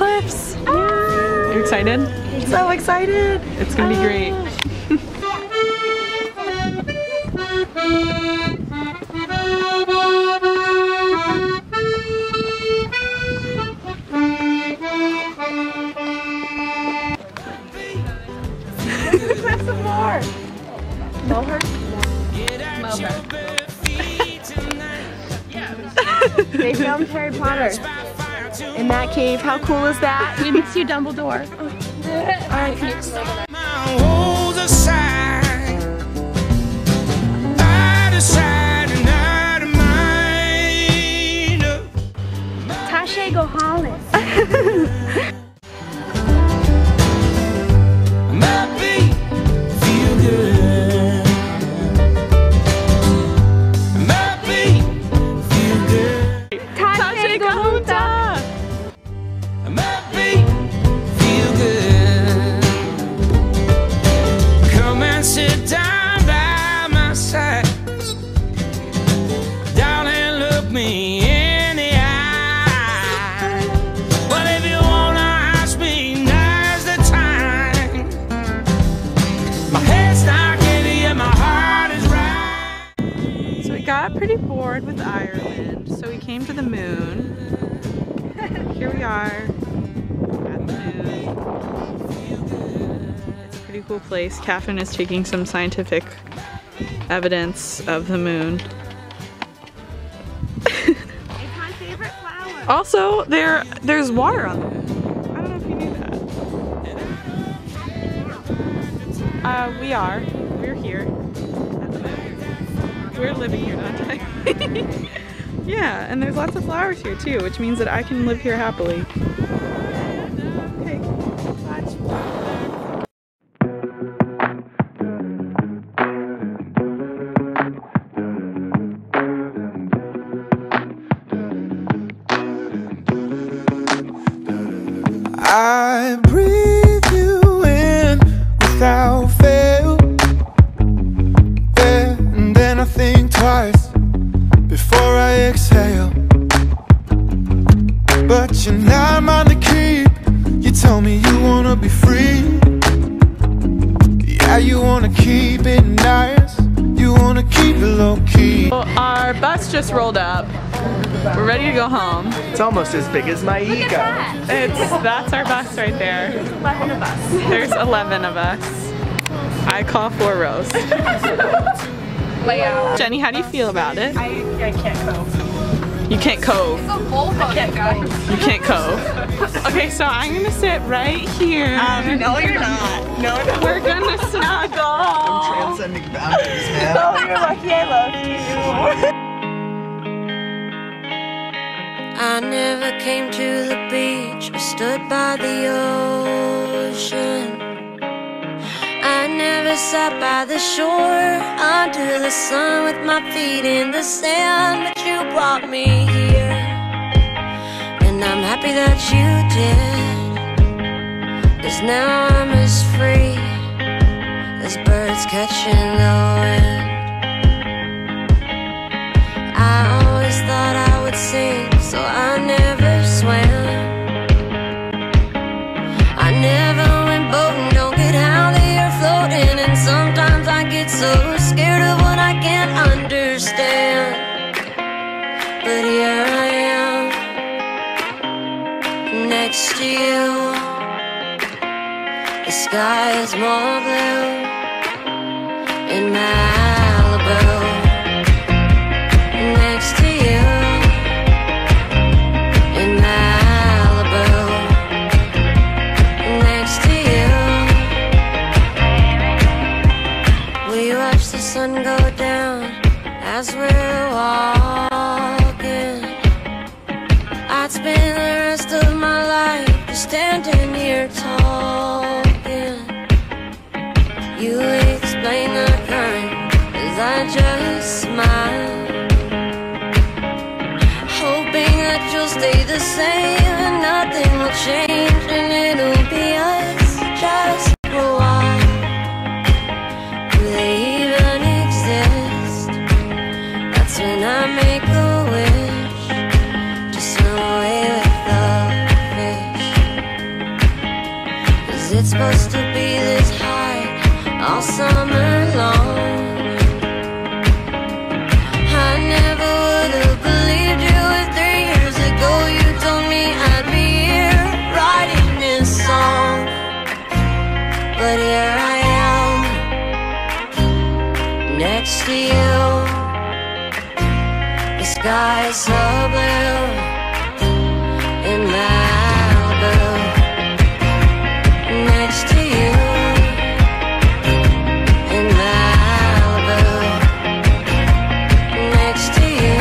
cliffs. Are you excited? So excited. It's gonna be great. Some more. Moher? They filmed Harry Potter in that cave. How cool is that? We miss you, Dumbledore. Tasha, go Hollis. Got pretty bored with Ireland, so we came to the moon. Here we are at the moon. It's a pretty cool place. Catherine is taking some scientific evidence of the moon. It's my favorite flower. Also, there's water on the moon. I don't know if you knew that. We're here. We're living here, not technically. Yeah, and there's lots of flowers here too, which means that I can live here happily. Okay. I breathe you in without fail. I think twice before I exhale. But you're not mine to keep. You tell me you wanna be free. Yeah, you wanna keep it nice. You wanna keep it low key. Well, our bus just rolled up. We're ready to go home. It's almost as big as my ego. That's our bus right there. There's 11 of us. There's 11 of us. I call for roast. Layout. Jenny, how do you feel about it? I can't cove. You can't cove. It's a bullfrog, guys. You can't cove. Okay, so I'm gonna sit right here. No, you're not. No. We're gonna snuggle. Transcending boundaries, man. Oh, you're lucky I love you. I never came to the beach or stood by the ocean. I never sat by the shore under the sun with my feet in the sand, but you brought me here, and I'm happy that you did, 'cause now I'm as free as birds catching the wind. I always thought I would sink, so I never swam. I never went boating, don't get how they are floating, and sometimes I get so scared of what I can't understand. But here I am, next to you. The sky is more blue in Malibu. Next to you in Malibu. Next to you. We watch the sun go down as we're walking. I'd spend the rest of my life just standing here talking. You explain the current as I just smile, hoping that you'll stay the same and nothing will change, and it'll be us just for a while. Do they even exist? That's when I make a wish to swim away with the fish. it's supposed to be this high all summer long. I never would have believed you if 3 years ago you told me I'd be here writing this song. But here I am, next to you. The sky's so blue in Malibu, next to you in Malibu, next to you.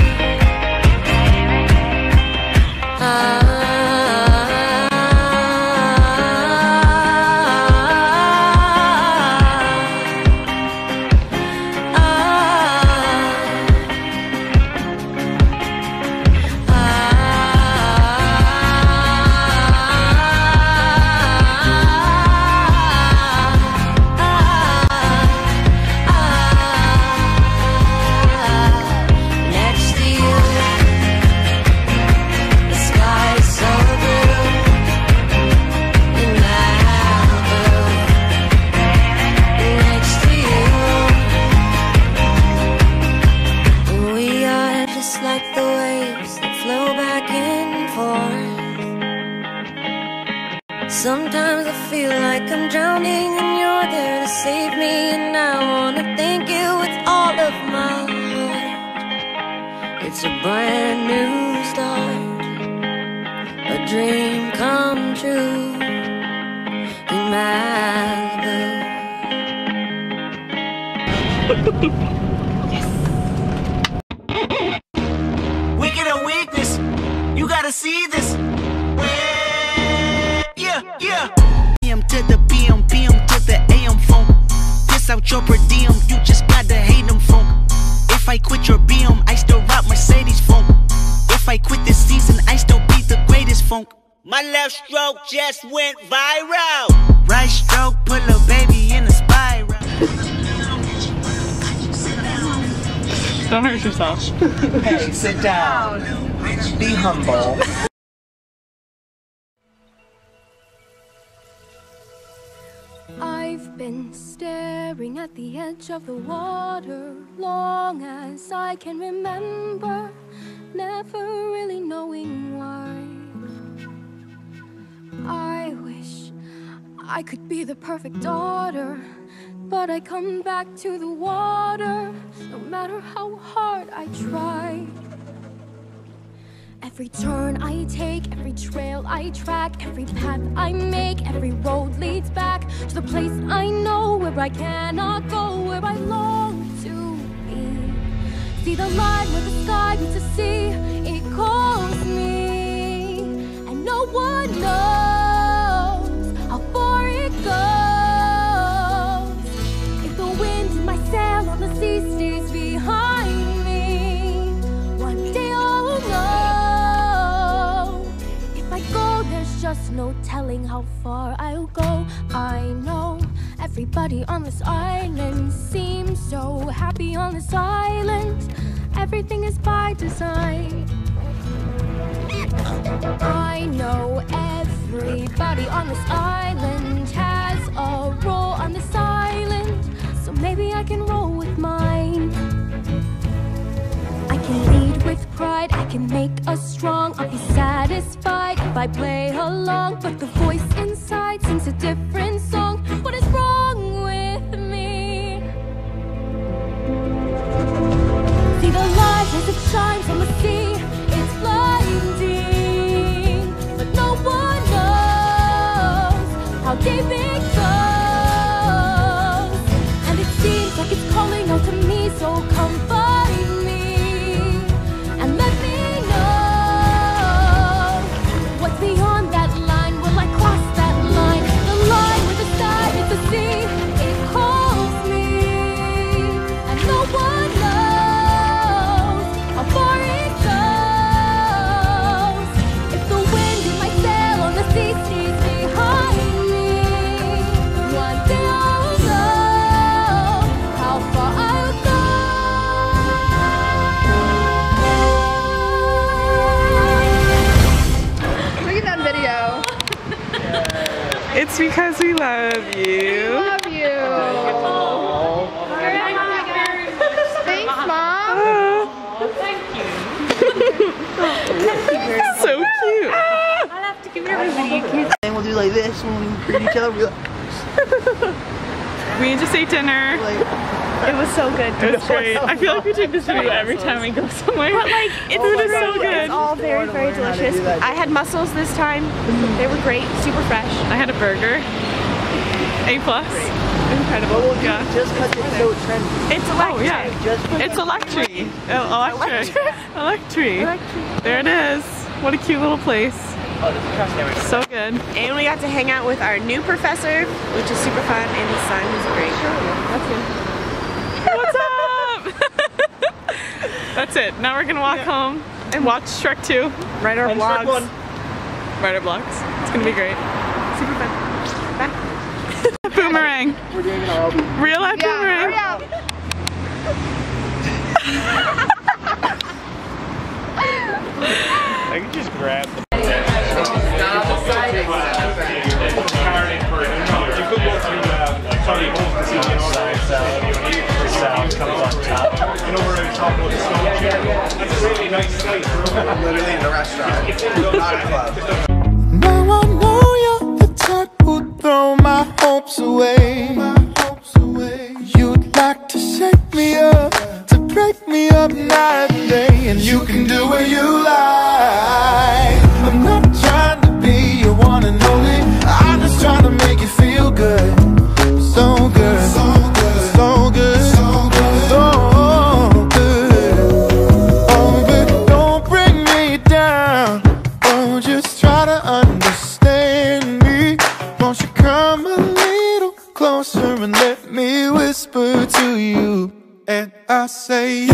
Sometimes I feel like I'm drowning and you're there to save me, and I wanna thank you with all of my heart. It's a brand new start, a dream come true in Malibu. Wicked or weakness, you gotta see this. Yeah. PM to the PM, PM to the AM phone. Piss out your per diem, you just gotta hate them phone. If I quit your BM, I still rock Mercedes phone. If I quit this season, I still be the greatest funk. My left stroke just went viral. Right stroke put a baby in a spiral. Don't hurt yourself. Hey, sit down. Be humble. I've been staring at the edge of the water long as I can remember, never really knowing why. I wish I could be the perfect daughter, but I come back to the water no matter how hard I try. Every turn I take, every trail I track, every path I make, every road leads back to the place I know where I cannot go, where I long to be. See the line where the sky meets the sea, it calls me, and no one knows how far it goes. If the wind in my sail on the sea stays behind me, one day I'll know. There's just no telling how far I'll go. I know everybody on this island seems so happy on this island. Everything is by design. I know everybody on this island has a role on this island, so maybe I can roll with mine. I can lead with pride, I can make us strong. I'll be satisfied if I play along, but the voice inside sings a different song. What is wrong with me? See the light as it shines on the sea, it's blinding, but no one knows how deep it goes. And it seems like it's calling out to me, so come find me and let me know what's beyond that line. Will I cross that line? The line where the sky meets the sea, it calls me, and no one knows how far it goes. If the wind in my sail on the sea stays behind me, It's because we love you. Love you. Thanks, Mom. So cute. I'll have to give everybody a kiss. And we'll do like this when we greet each other. We'll We just ate dinner. It was so good. It was great. I feel like we take this video every time we go somewhere. But like, it's food is so good. It's all very, very delicious. I had mussels this time. They were great, super fresh. I had a burger. A+. Incredible. Yeah. just because it's so trendy. It's electric. Oh yeah. It's electric. Electric. There it is. What a cute little place. So good. And we got to hang out with our new professor, which is super fun, and his son, who's great. What's up? That's it. Now we're gonna walk home and watch Shrek 2. Write our vlogs. Write our vlogs. It's gonna be great. Super fun. Bye. Boomerang. We're doing it all. Real life boomerang. Hurry up. I can just grab the Literally in a restaurant, not a club. Now I know you're the type who'd throw my hopes away. You'd like to shake me up, to break me up night and day, and you can do what you like. I'm not trying to be your one and only. I'm just trying to make you feel good. So good, so good, so good, so good, so good. Oh, but don't bring me down. Oh, just try to understand me. Won't you come a little closer and let me whisper to you? And I say